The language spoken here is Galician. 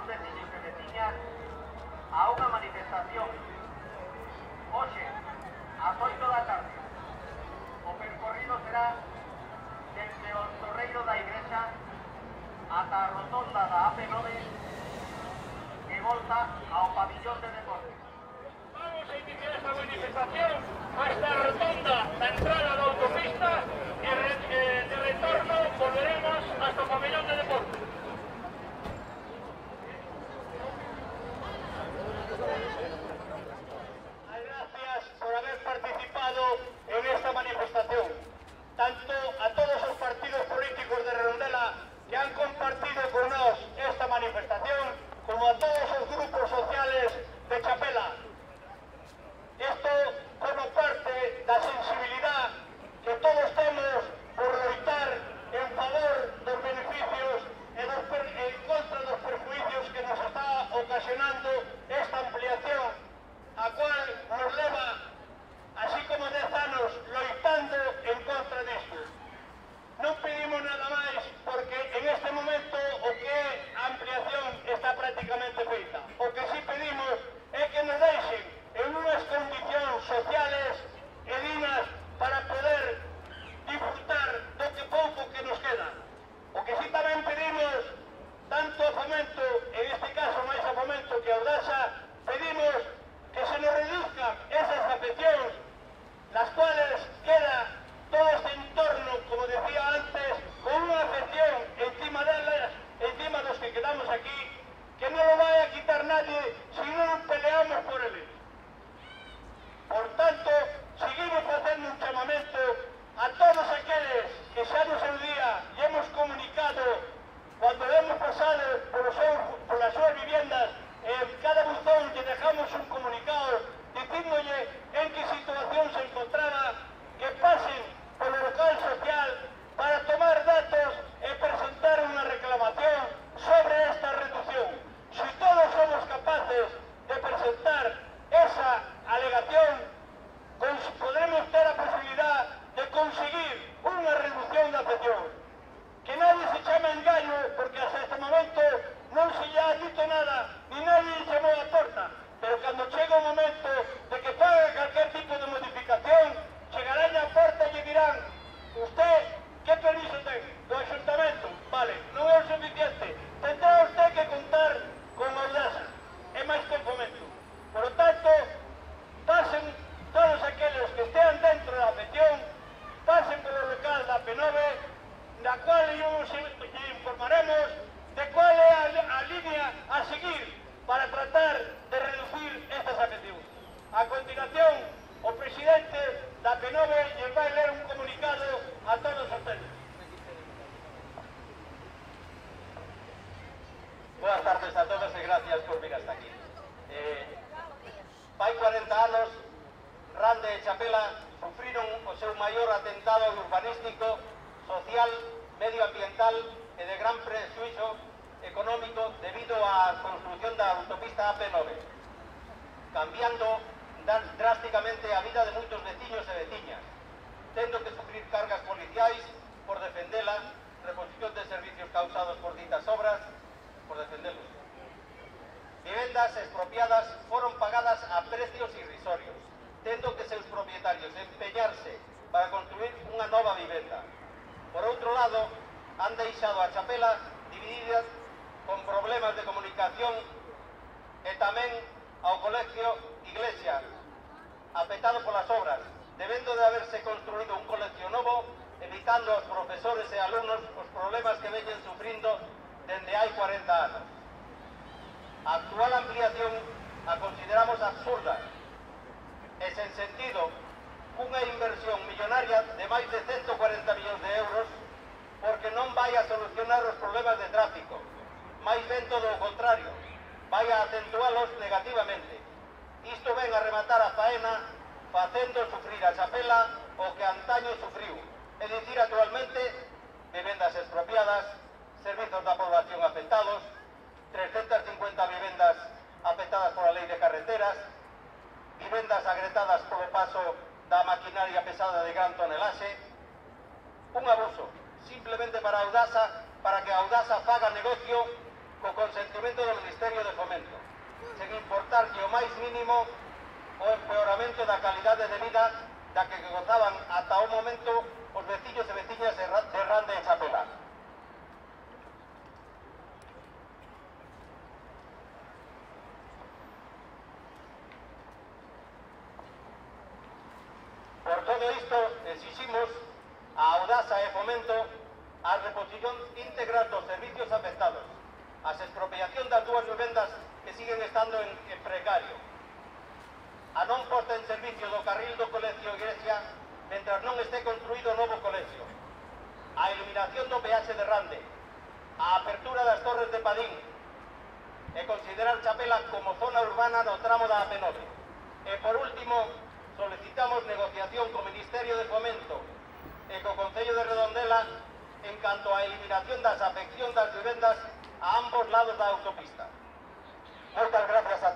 veciños e veciñas a unha manifestación. Hoxe, ás 8 da tarde, o percorrido será desde o torreiro da igrexa ata a rotonda da AP9 e volta ao pabillón de deportes. Vamos a iniciar esta manifestación hasta a rotonda da entrada da autopista e de retorno volveremos hasta o pabillón de deportes. Gracias por haber participado en esta manifestación, tanto a todos os partidos políticos de Redondela que han compartido con nos esta manifestación, como a todos os grupos sociales de Chapela. Isto como parte da sensibilidade que todos temos por loitar en favor dos beneficios e en contra dos perjuicios que nos está ocasionando esta ampliación, a cual nos leva, así como 10 anos, loitando en contra disto. Non pedimos nada máis porque en este momento o que é a ampliación está prácticamente feita. O que sí pedimos é que nos deixen en unhas condicións sociales e dignas para poder disfrutar do que pouco que nos queda. O que sí tamén pedimos, tanto a Fomento, en este caso máis a Fomento que a Audasa, pedimos que se nos reduzcan esas afeccións, las cuales queda todo este entorno, como decía antes, con unha afección encima delas, encima dos que quedamos aquí, que non lo vai a quitar nadie si non peleamos por eles. Por tanto, seguimos facendo un chamamento a todos aqueles que xa no seu día e hemos comunicado cando hemos pasado polas súas viviendas, en cada buzón lle dejamos un comunicado dicíndolle en que situación se encontraba, que pasen polo local social para tomar datos e presentar unha reclamación sobre esta reducción. Si todos somos capaces de presentar esa alegación, podremos ter a posibilidad de conseguir unha reducción de afeccións. Que nadie se chame engaño, porque hasta este momento non se lle ha dito nada, ni nadie lle chamou a porta, pero cando chega o momento de que faga calquer tipo de modificación, chegarán a porta e lle dirán: usted, que permiso ten? Do Ayuntamento? Vale, non é o suficiente, tendrá usted que contar con Audasa, e máis con Fomento. Por lo tanto, pasen todos aqueles que estean dentro da afección, pasen polo local da P9, na cual informaremos de cual é a línea a seguir para tratar de reducir estas afeccións. A continuación, o presidente da P9 lles vai ler un comunicado a todos ustedes. Boas tardes a todos e gracias por vir hasta aquí. Fai 40 anos, Rande e Chapela sufriron o seu maior atentado urbanístico, social, medioambiental e de gran prexuízo económico debido á construción da autopista AP9, cambiando drásticamente a vida de moitos veciños e veciñas, tendo que sufrir cargas policiais por defendelas, reposición de servicios causados por ditas obras, por defendelos. Vivendas expropiadas foron pagadas a precios irrisorios, tendo que seus propietarios empeñarse para construir unha nova vivenda. Por outro lado, han deixado a Chapela dividida con problemas de comunicación e tamén ao colegio Iglesia, afectado polas obras, debendo de haberse construído un colegio novo, evitando aos profesores e alumnos os problemas que veñen sufrindo dende hai 40 anos. A actual ampliación a consideramos absurda e sen sentido, unha inversión millonaria de máis de 140 millóns de euros, porque non vai a solucionar os problemas de tráfico, máis ben todo o contrario, vai a acentualos negativamente. Isto ven a rematar a faena facendo sufrir a Chapela o que antaño sufriu, é dicir, actualmente, vivendas expropiadas, servizos da población afectados, 350 vivendas afectadas pola lei de carreteras, vivendas agretadas polo paso da maquinaria pesada de gran tonelaxe, un abuso, simplemente para que a Audasa faga negocio co consentimento do Ministerio de Fomento, sen importar que o máis mínimo o empeoramento da calidade de vida da que gozaban ata o momento os veciños e veciñas de Rande e Chapela. Por todo isto, exiximos a Audasa e Fomento a reposición íntegra dos servicios afectados, as expropiación das dúas vivendas que siguen estando en precario, a non posta en servicio do carril do Colegio Iglesia mentras non este construído o novo colegio, a eliminación do peaxe de Rande, a apertura das torres de Padín e considerar Chapela como zona urbana no tramo da AP9. E por último, solicitamos negociación co Ministerio de Fomento e co Concello de Redondela en canto á eliminación das afección das vivendas a ambos lados da autopista. Moitas gracias a